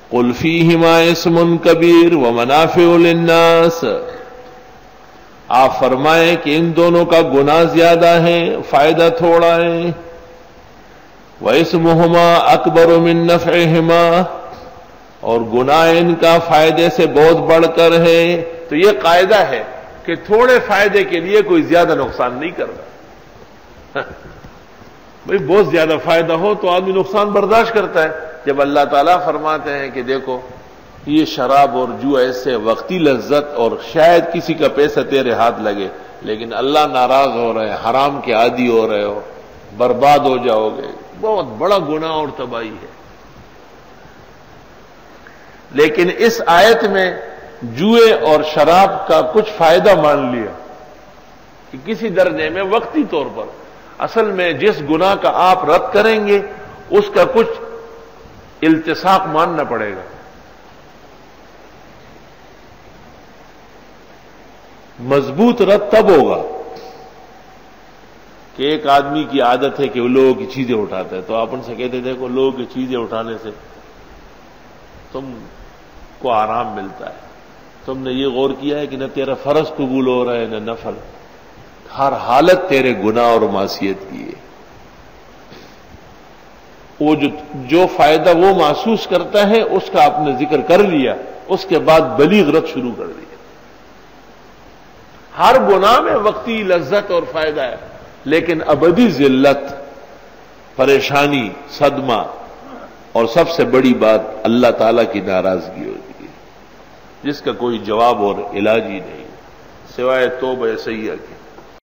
قل فیہما اسم کبیر ومنافع للناس، آپ فرمائیں کہ ان دونوں کا گناہ زیادہ ہے، فائدہ تھوڑا ہے۔ وَإِسْمُهُمَا أَكْبَرُ مِن نَّفْعِهِمَا، اور گناہ ان کا فائدے سے بہت بڑھ کر ہے۔ تو یہ قاعدہ ہے کہ تھوڑے فائدے کے لیے کوئی زیادہ نقصان نہیں کرتا۔ بھئی بہت زیادہ فائدہ ہو تو آدمی نقصان برداشت کرتا ہے۔ جب اللہ تعالیٰ فرماتے ہیں کہ دیکھو یہ شراب اور جوا ایسے وقتی لذت اور شاید کسی کا پیسہ تیرے ہاتھ لگے، لیکن اللہ ناراض ہو رہے ہیں، حرام کے عادی ہو رہے ہو، برباد ہو جاؤ گے، بہت بڑا گناہ اور تباہی ہے۔ لیکن اس آیت میں جوئے اور شراب کا کچھ فائدہ مان لیا کہ کسی درجے میں وقتی طور پر، اصل میں جس گناہ کا آپ رد کریں گے اس کا کچھ التصاق ماننا پڑے گا۔ مضبوط رد تب ہوگا کہ ایک آدمی کی عادت ہے کہ وہ لوگوں کی چیزیں اٹھاتا ہے، تو آپ ان سے کہتے دیکھو لوگوں کی چیزیں اٹھانے سے تم کو آرام ملتا ہے، تم نے یہ غور کیا ہے کہ نہ تیرا فرض قبول ہو رہا ہے نہ نفل، ہر حالت تیرے گناہ اور معصیت کی ہے۔ وہ جو فائدہ وہ محسوس کرتا ہے اس کا آپ نے ذکر کر لیا، اس کے بعد بلیغ رد شروع کر دیا۔ ہر گناہ میں وقتی لذت اور فائدہ ہے، لیکن ابدی ذلت، پریشانی، صدمہ، اور سب سے بڑی بات اللہ تعالیٰ کی ناراضگی ہوتی ہے، جس کا کوئی جواب اور علاج ہی نہیں سوائے توبہ سیئہ کے۔